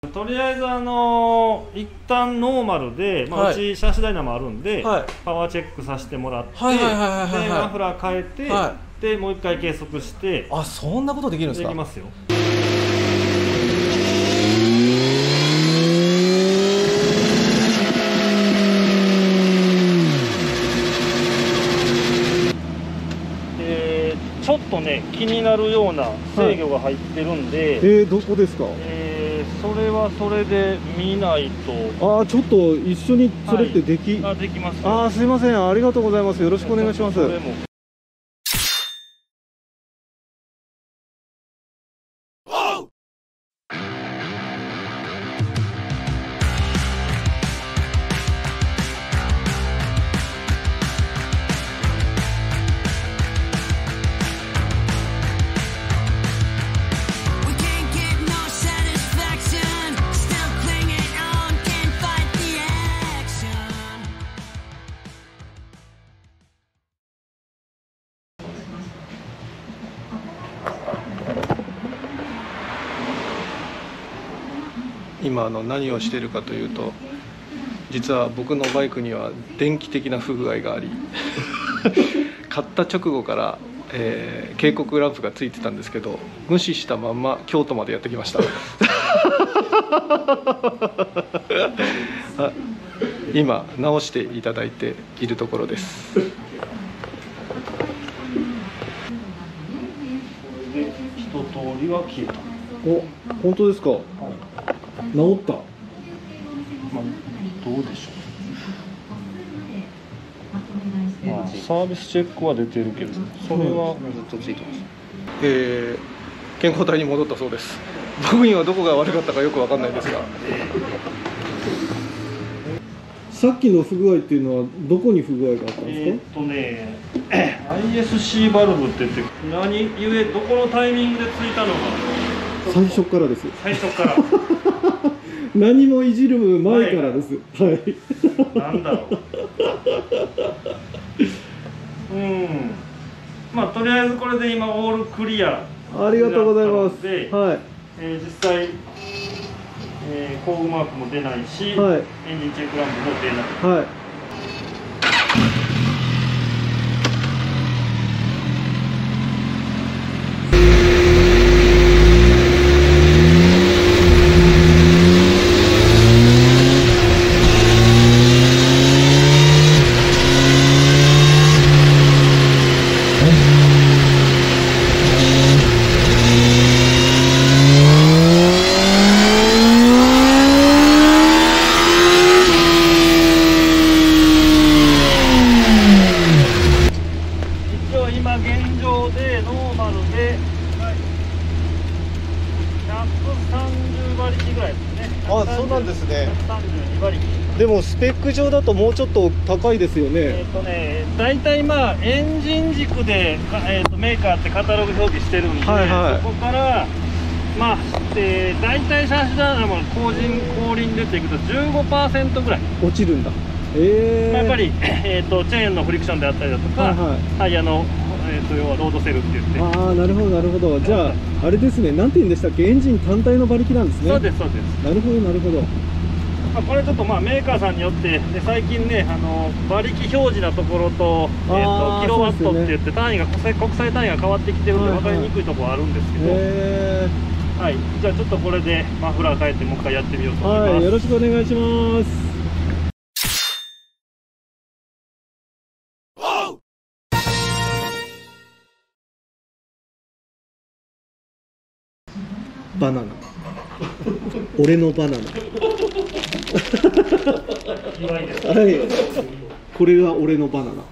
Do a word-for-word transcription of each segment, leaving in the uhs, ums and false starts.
とりあえずあの一旦ノーマルで、まあ、はい、うちシャーシダイナもあるんで、はい、パワーチェックさせてもらって、でマフラー変えて、はい、でもう一回計測して。 あ、そんなことできるんですか？ できますよ。ちょっとね、気になるような制御が入ってるんで、はい、 えー、どこですか？ えー、それはそれで見ないと。 ああ、ちょっと一緒にそれってでき、 はい、あ、できます。 ああ、すいません、ありがとうございます。よろしくお願いします。今あの何をしているかというと、実は僕のバイクには電気的な不具合があり買った直後から、えー、警告ランプがついてたんですけど、無視したまんま京都までやってきました今直していただいているところです。 これで一通りは消えた。 お、本当ですか？はい、治った。まあ、どうでしょう。まあ、サービスチェックは出てるけど、それはずっとついてます。 えー、健康体に戻ったそうです。僕にはどこが悪かったかよくわかんないですが。さっきの不具合っていうのはどこに不具合があったんですか？ えーっとね、アイエスシー バルブって言って、何故どこのタイミングでついたのか。 最初からです。 最初から。 何もいじる前からです。はい。 なんだろう。うん。まあとりあえずこれで今オールクリア。 ありがとうございます。はい。 えー、実際、えー、工具マークも出ないし、はい、エンジンチェックランプも出ない。はい。 あ、そうなんですね。でもスペック上だともうちょっと高いですよね。 えっとね、大体まあエンジン軸で、えー、とメーカーってカタログ表示してるんで、はいはい、そこからまあ、えー、大体シャーシダイナも後輪後輪出ていくと じゅうごパーセント ぐらい落ちるんだ。えー、 やっぱり、えー、とチェーンのフリクションであったりだとか、はいはい、タイヤの、えー、と要はロードセルって言って。 ああ、なるほどなるほど。じゃああれですね、なんて言うんでしたっけ、エンジン単体の馬力なんですね。 そうですそうです。 なるほどなるほど。 まあこれちょっとまあメーカーさんによってで最近ね、あの馬力表示なところと、えー、とキロワットって言って単位が国際国際単位が変わってきてるんで分かりにくいところはあるんですけど、はい、じゃあちょっとこれでマフラー変えてもう一回やってみようと思います。 はい、よろしくお願いします。バナナ。俺のバナナ。はい。これが俺のバナナ。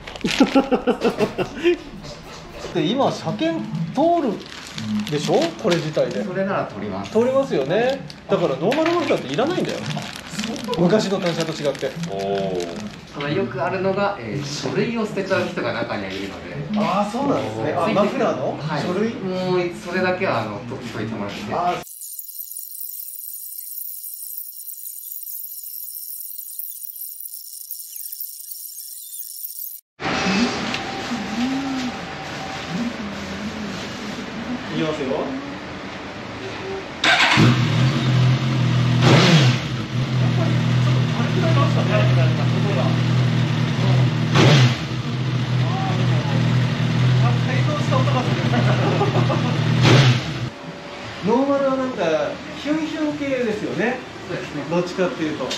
で今車検通るでしょ、これ自体で。 それなら通ります。 通りますよね。だからノーマルマフラーっていらないんだよ。昔の単車と違って。おそのよくあるのが、えー、書類を捨てちゃう人が中にはいるので。 ああ、そうなんですね。あ、マフラーの、はい、書類。 もうそれだけはあの取っといてもらって。あいきますよ。 かヒュンヒュン系ですよね。 そうですね。 どっちかっていうと。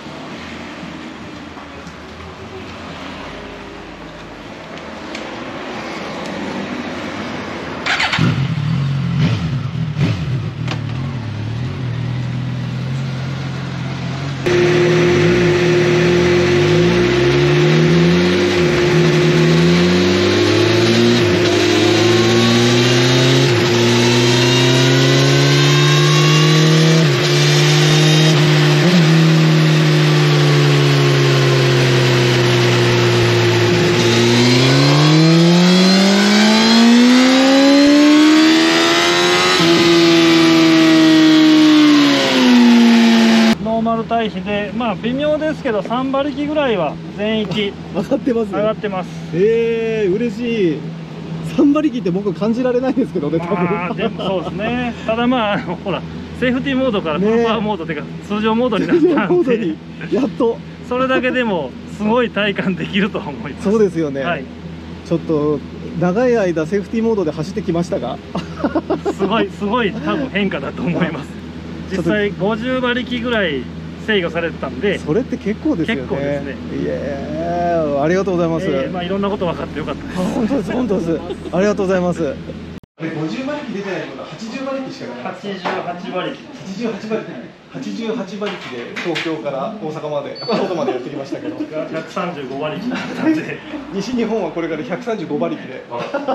対比で、まあ微妙ですけどさん馬力ぐらいは全域上がってます上がってます。 えー、嬉しい。さん馬力って僕感じられないんですけどね、多分。 まあでもそうですね。ただまああのほらセーフティーモードからフルパワーモードっていうか通常モードになったんで、 やっとそれだけでもすごい体感できると思います。 そうですよね、 はい、 ちょっと長い間セーフティーモードで走ってきましたがすごいすごい多分変化だと思います。実際ごじゅう馬力ぐらい制御されてたんで、 それって結構ですよね。 結構ですね。 いや、ありがとうございます。 えー、まあいろんなこと分かってよかったです。 本当です本当です。ありがとうございます。ごじゅう馬力出てないことははちじゅう馬力しかない。 はちじゅうはち馬力。はちじゅうはち馬力。はちじゅうはち馬力で東京から大阪まで、京都までやってきましたけど。 ひゃくさんじゅうご馬力なんで。 西日本はこれからひゃくさんじゅうご馬力で。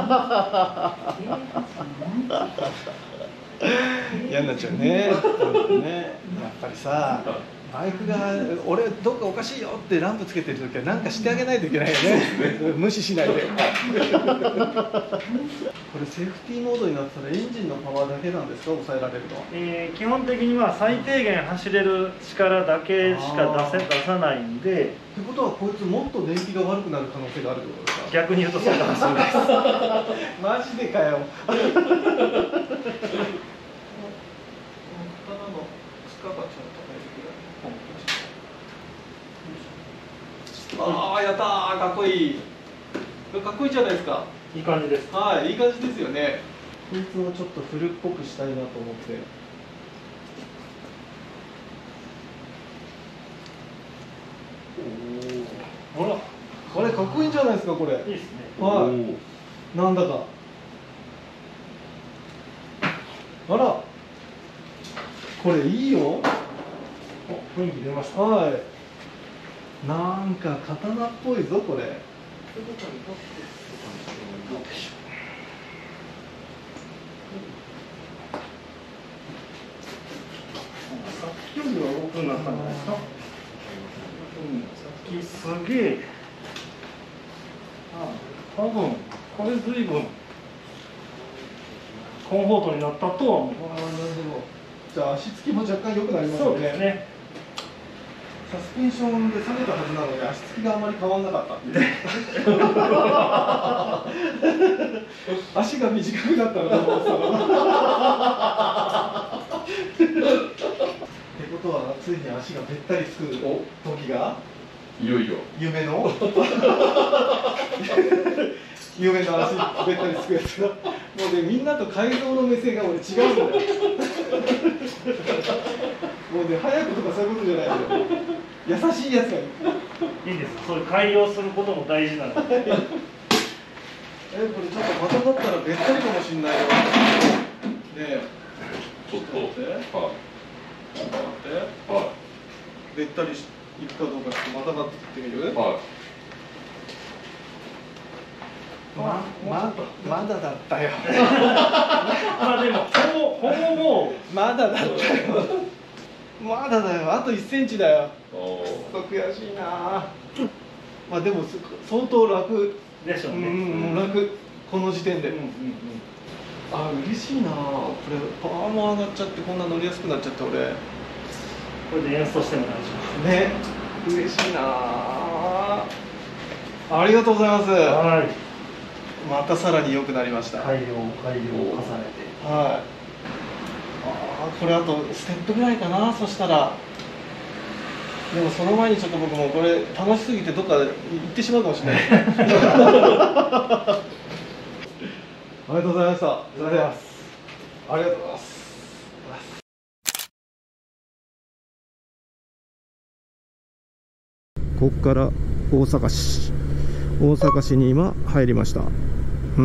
嫌になっちゃうね。ね、やっぱりさ、バイクが俺どっかおかしいよってランプつけてるときは何かしてあげないといけないよね。無視しないで。これセーフティーモードになったらエンジンのパワーだけなんですか、抑えられるのは。 えー、基本的には最低限走れる力だけしか出せ出さないんで。 ってことはこいつもっと燃費が悪くなる可能性があるってことですか。 逆に言うとそうかもしれないです。 マジでかよ。ああ、やったー、かっこいい。これかっこいいじゃないですか。 いい感じです。 はい、いい感じですよね。こいつをちょっとフルっぽくしたいなと思って。おお。ほら、これかっこいいんじゃないですか、これ。 いいですね。 はい。なんだか。あら。これいいよ。 お、雰囲気出ました。 はい。なんか刀っぽいぞこれ。さっきよりは多くなったんじゃないですか。さっきすげえ。あ、多分これずいぶんコンフォートになったとは思う。 あ、なるほど。じゃあ足つきも若干良くなりますよね。 そうですね。 サスペンションで下げたはずなのに足つきがあまり変わらなかったっていう。足が短くなったのかと思ってたの。ってことはついに足がべったりつく時がいよいよ夢の夢の足べったりつくやつがもうね、みんなと改造の目線が俺違うんだよ。もうね、早くとかそういうことじゃないのよ。優しいやつがいい。 いいです。そういう改良することも大事なので。 え、これちょっとまただったらべったりかもしれないよ。ねえ、 ちょっと待って、はい、待って、はい、べったりしいくかどうかちょっとまたがってみる？はい。ま、ま、まだだったよ。 まあでもほぼほぼもうまだだったよ。まだだよ。あといっセンチだよ。ちょっと悔しいな。まあでも相当楽でしょうね。 うん、楽この時点で。 うんうんうん。 あ、嬉しいな。これパワーも上がっちゃってこんな乗りやすくなっちゃって俺。 これで演奏しても大丈夫。 ね、嬉しいな。ありがとうございます。 はい。 またさらに良くなりました。 改良改良を重ねて。 はい。ああ、これあとステップぐらいかな。そしたら。でもその前にちょっと僕もこれ楽しすぎてどっか行ってしまうかもしれない。ありがとうございました。ありがとうございます。ありがとうございます。 ここから大阪市大阪市に今入りました。うん、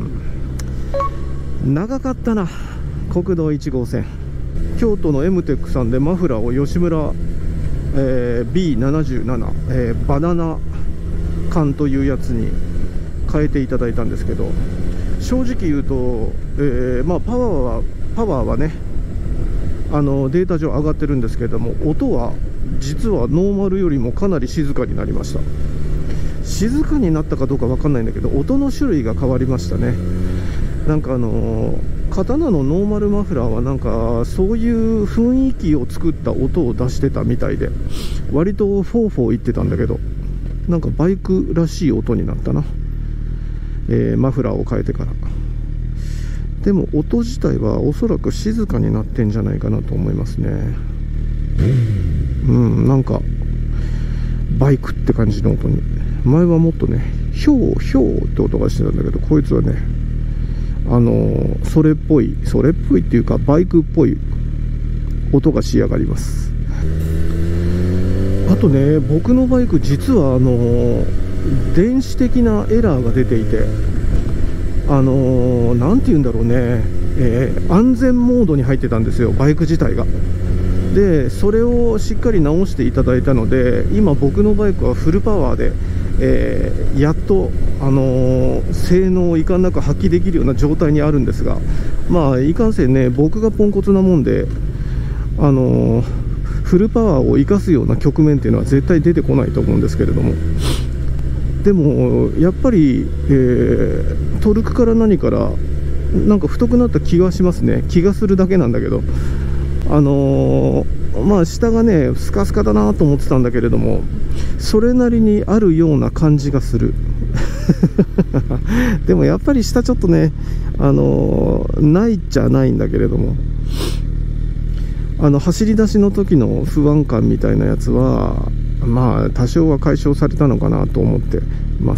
長かったな。国道いち号線、京都のエムテックさんでマフラーを吉村、えー、ビーななじゅうなな、えー、バナナ缶というやつに変えていただいたんですけど、正直言うと、えーまあ、パワーはパワーはね、あのデータ上上がってるんですけれども、音は実はノーマルよりもかなり静かになりました。静かになったかどうか分かんないんだけど、音の種類が変わりましたね。なんかあの刀のノーマルマフラーはなんかそういう雰囲気を作った音を出してたみたいで、割とフォーフォー言ってたんだけど、なんかバイクらしい音になったな、えー、マフラーを変えてから。でも音自体はおそらく静かになってんじゃないかなと思いますね。うん、なんかバイクって感じの音に。前はもっとね、ヒョーヒョーって音がしてたんだけど、こいつはね、あのー、それっぽいそれっぽいっていうかバイクっぽい音が仕上がります。あとね、僕のバイク実はあのー、電子的なエラーが出ていて、あのー、なんて言うんだろうね、えー、安全モードに入ってたんですよ、バイク自体が。でそれをしっかり直していただいたので、今僕のバイクはフルパワーで、えー、やっと、あのー、性能をいかんなく発揮できるような状態にあるんですが、まあいかんせんね、僕がポンコツなもんで、あのー、フルパワーを生かすような局面っていうのは絶対出てこないと思うんですけれども、でもやっぱり、えー、トルクから何からなんか太くなった気がしますね。気がするだけなんだけど、あのー、まあ下がねスカスカだなと思ってたんだけれども、それなりにあるような感じがするでもやっぱり下ちょっとね、あのー、ないっちゃないんだけれども、あの走り出しの時の不安感みたいなやつはまあ多少は解消されたのかなと思ってます。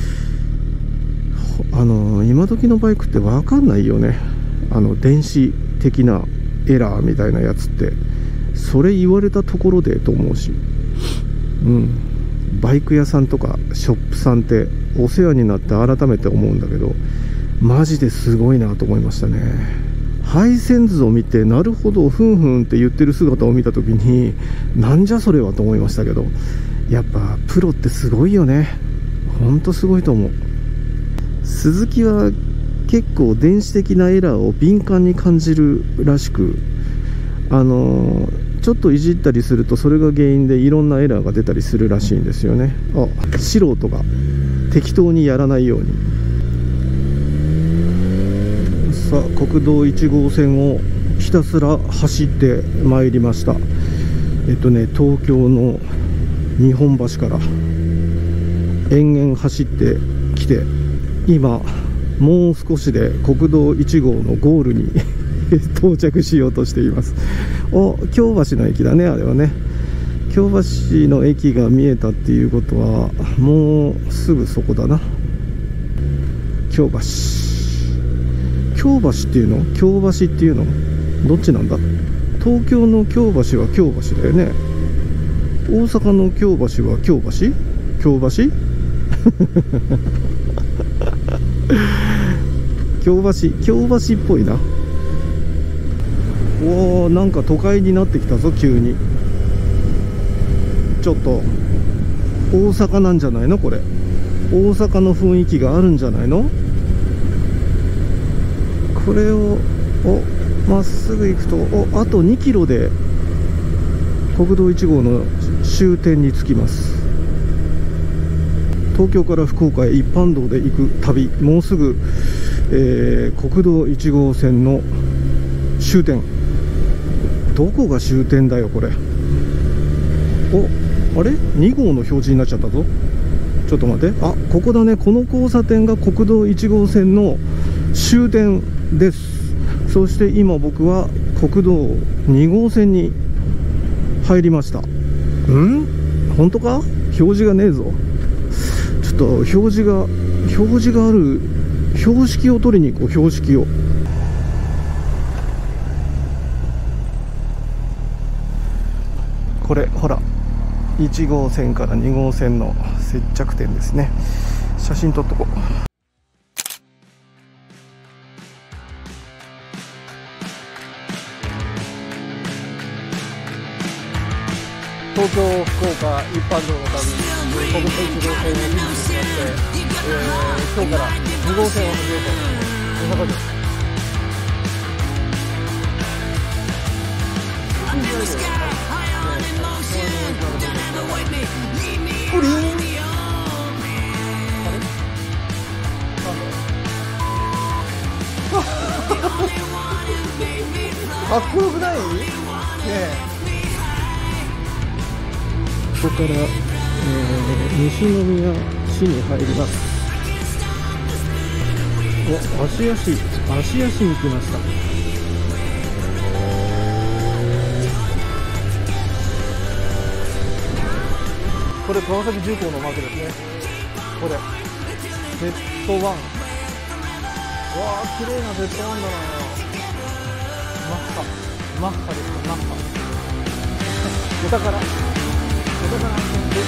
あのー、今時のバイクって分かんないよね、あの電子的なエラーみたいなやつって。それ言われたところでと思うし、うん、バイク屋さんとかショップさんってお世話になって改めて思うんだけど、マジですごいなと思いましたね。配線図を見て、なるほどふんふんって言ってる姿を見た時に、なんじゃそれはと思いましたけど、やっぱプロってすごいよね。ほんとすごいと思う。鈴木は結構電子的なエラーを敏感に感じるらしく、あのー、ちょっといじったりするとそれが原因でいろんなエラーが出たりするらしいんですよね。あ、素人が適当にやらないように。さあ国道いち号線をひたすら走ってまいりました。えっとね東京の日本橋から延々走ってきて、今もう少しで国道いち号のゴールに到着しようとしています。お、京橋の駅だね、あれはね。京橋の駅が見えたっていうことはもうすぐそこだな。京橋京橋っていうの京橋っていうのどっちなんだ。東京の京橋は京橋だよね。大阪の京橋は京橋京橋京橋京橋っぽいな。おー、なんか都会になってきたぞ急に。ちょっと大阪なんじゃないのこれ。大阪の雰囲気があるんじゃないのこれを。お、まっすぐ行くと、お、あとにキロで国道いち号の終点に着きます。東京から福岡へ一般道で行く旅、もうすぐ、えー、国道いち号線の終点。どこが終点だよこれ。お、あれに号の表示になっちゃったぞ。ちょっと待って、あ、ここだね。この交差点が国道いち号線の終点です。そして今僕は国道に号線に入りました。ん？本当か？表示がねえぞ。ちょっと表示が表示がある標識を取りに行こう。標識を。これほらいち号線からに号線の接着点ですね。写真撮っとこう。東京、福岡一般道のために国道いち号線を維持しまして、えー、今日からに号線を始めようと、こんな感じです。プリンかっこよくない？ねえ。ここから、えー、西宮市に入ります。お、芦屋市、芦屋市に来ました。これ川崎重工のマークですね。これ ゼットワン。うわー、綺麗な ゼットワン だな。マッハマッハですよ、マッハ。お宝お宝発見です。